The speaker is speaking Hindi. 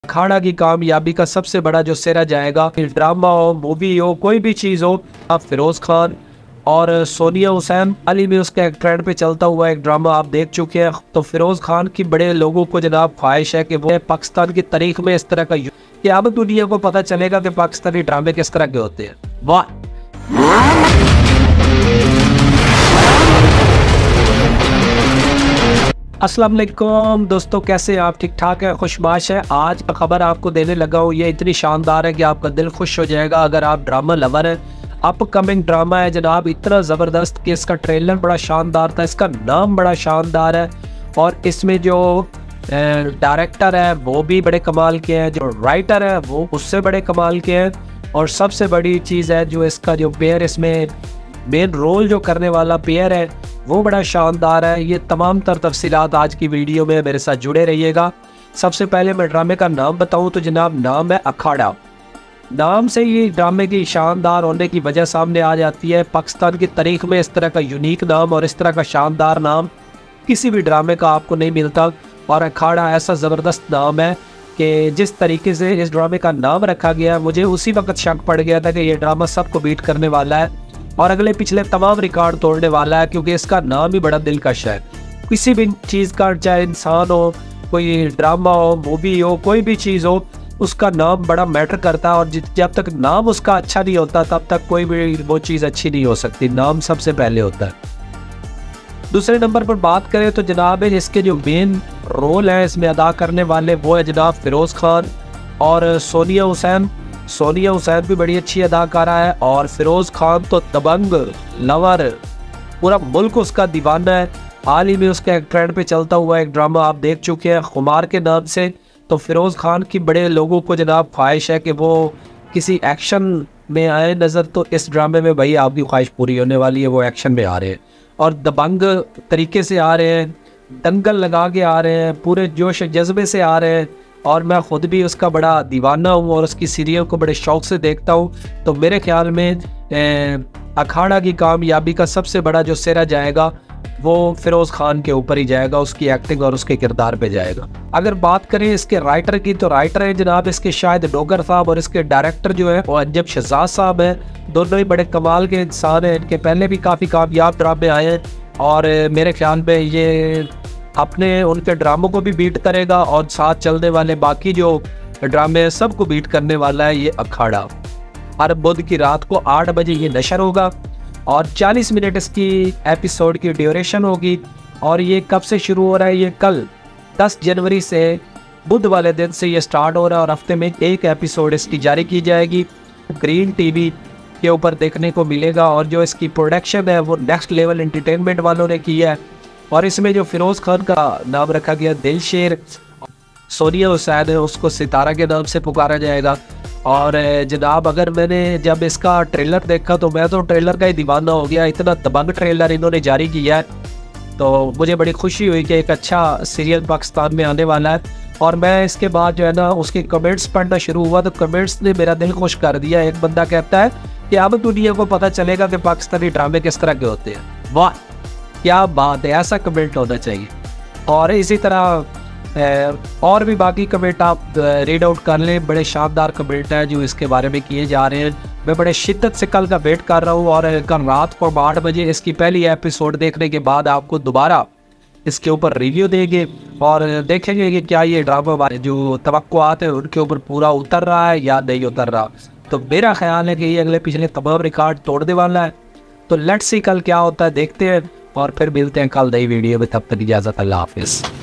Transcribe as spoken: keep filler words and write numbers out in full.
अखाड़ा की कामयाबी का सबसे बड़ा जो सिरा जाएगा, ड्रामा हो, मूवी हो, कोई भी चीज़ हो, आप फिरोज़ खान और सोनिया हुसैन अली में उसका एक ट्रेंड पे चलता हुआ एक ड्रामा आप देख चुके हैं। तो फिरोज़ खान की बड़े लोगों को जनाब ख्वाहिश है कि वो पाकिस्तान की तारीख में इस तरह का कि अब दुनिया को पता चलेगा कि पाकिस्तानी ड्रामे किस तरह के होते हैं। वाह। अस्सलाम वालेकुम दोस्तों, कैसे आप? ठीक ठाक है, खुशबाश है। आज का खबर आपको देने लगा हूँ, ये इतनी शानदार है कि आपका दिल खुश हो जाएगा अगर आप ड्रामा लवर हैं। अपकमिंग ड्रामा है जनाब, इतना ज़बरदस्त कि इसका ट्रेलर बड़ा शानदार था, इसका नाम बड़ा शानदार है और इसमें जो डायरेक्टर है वो भी बड़े कमाल के हैं, जो राइटर है वो उससे बड़े कमाल के हैं और सबसे बड़ी चीज़ है जो इसका जो पेयर, इसमें मेन रोल जो करने वाला पेयर है वो बड़ा शानदार है। ये तमाम तर तफसीलात आज की वीडियो में मेरे साथ जुड़े रहिएगा। सबसे पहले मैं ड्रामे का नाम बताऊं तो जनाब नाम है अखाड़ा। नाम से ये ड्रामे की शानदार होने की वजह सामने आ जाती है। पाकिस्तान की तारीख में इस तरह का यूनिक नाम और इस तरह का शानदार नाम किसी भी ड्रामे का आपको नहीं मिलता और अखाड़ा ऐसा ज़बरदस्त नाम है कि जिस तरीके से इस ड्रामे का नाम रखा गया, मुझे उसी वक्त शक पड़ गया था कि ये ड्रामा सबको बीट करने वाला है और अगले पिछले तमाम रिकॉर्ड तोड़ने वाला है, क्योंकि इसका नाम ही बड़ा दिलकश है। किसी भी चीज़ का, चाहे इंसान हो, कोई ड्रामा हो, मूवी हो, कोई भी चीज़ हो, उसका नाम बड़ा मैटर करता है और जब तक नाम उसका अच्छा नहीं होता तब तक कोई भी वो चीज़ अच्छी नहीं हो सकती। नाम सबसे पहले होता है। दूसरे नंबर पर बात करें तो जनाब इसके जो मेन रोल है इसमें अदा करने वाले वो है जनाब फिरोज़ खान और सोनिया हुसैन। सोनिया हुसैन भी बड़ी अच्छी अदाकारा है और फिरोज़ खान तो दबंग लवर, पूरा मुल्क उसका दीवाना है। हाल ही में उसका एक ट्रेंड पे चलता हुआ एक ड्रामा आप देख चुके हैं खुमार के नाम से। तो फिरोज़ खान की बड़े लोगों को जनाब ख्वाहिश है कि वो किसी एक्शन में आए नज़र, तो इस ड्रामे में भाई आपकी ख्वाहिश पूरी होने वाली है। वो एक्शन में आ रहे हैं और दबंग तरीके से आ रहे हैं, दंगल लगा के आ रहे हैं, पूरे जोश जज्बे से आ रहे हैं और मैं ख़ुद भी उसका बड़ा दीवाना हूँ और उसकी सीरियल को बड़े शौक़ से देखता हूँ। तो मेरे ख्याल में ए, अखाड़ा की कामयाबी का सबसे बड़ा जो सिरा जाएगा वो फिरोज़ खान के ऊपर ही जाएगा, उसकी एक्टिंग और उसके किरदार पे जाएगा। अगर बात करें इसके राइटर की तो राइटर है जनाब इसके शाहिद डोगर साहब और इसके डायरेक्टर जो है वो अंजब शहजाद साहब हैं। दोनों ही बड़े कमाल के इंसान हैं, इनके पहले भी काफ़ी कामयाब ड्रामे आए हैं और मेरे ख्याल में ये अपने उनके ड्रामों को भी बीट करेगा और साथ चलने वाले बाकी जो ड्रामे हैं सबको बीट करने वाला है ये अखाड़ा। हर बुध की रात को आठ बजे ये नशर होगा और चालीस मिनट इसकी एपिसोड की ड्यूरेशन होगी और ये कब से शुरू हो रहा है? ये कल दस जनवरी से बुध वाले दिन से ये स्टार्ट हो रहा है और हफ्ते में एक एपिसोड इसकी जारी की जाएगी। ग्रीन टीवी के ऊपर देखने को मिलेगा और जो इसकी प्रोडक्शन है वो नेक्स्ट लेवल एंटरटेनमेंट वालों ने की है और इसमें जो फिरोज़ खान का नाम रखा गया दिलशेर, सोनिया हुसैन है उसको सितारा के नाम से पुकारा जाएगा। और जनाब अगर मैंने जब इसका ट्रेलर देखा तो मैं तो ट्रेलर का ही दीवाना हो गया, इतना दबंग ट्रेलर इन्होंने जारी किया है। तो मुझे बड़ी खुशी हुई कि एक अच्छा सीरियल पाकिस्तान में आने वाला है और मैं इसके बाद जो है ना उसके कमेंट्स पढ़ना शुरू हुआ तो कमेंट्स ने मेरा दिल खुश कर दिया। एक बंदा कहता है कि अब दुनिया को पता चलेगा कि पाकिस्तानी ड्रामे किस तरह के होते हैं। वाह क्या बात है, ऐसा कमेंट होना चाहिए। और इसी तरह और भी बाकी कमेंट आप रीड आउट कर लें, बड़े शानदार कमेंट हैं जो इसके बारे में किए जा रहे हैं। मैं बड़े शिद्दत से कल का वेट कर रहा हूँ और कल रात को आठ बजे इसकी पहली एपिसोड देखने के बाद आपको दोबारा इसके ऊपर रिव्यू देंगे और देखेंगे कि क्या ये ड्रामा जो तवक्कुआत है उनके ऊपर पूरा उतर रहा है या नहीं उतर रहा। तो मेरा ख्याल है कि ये अगले पिछले तमाम रिकॉर्ड तोड़ने वाला है। तो लेट्स सी कल क्या होता है, देखते हैं और फिर मिलते हैं कल नई वीडियो में। तब तक इजाज़त, अल्लाह हाफिज़।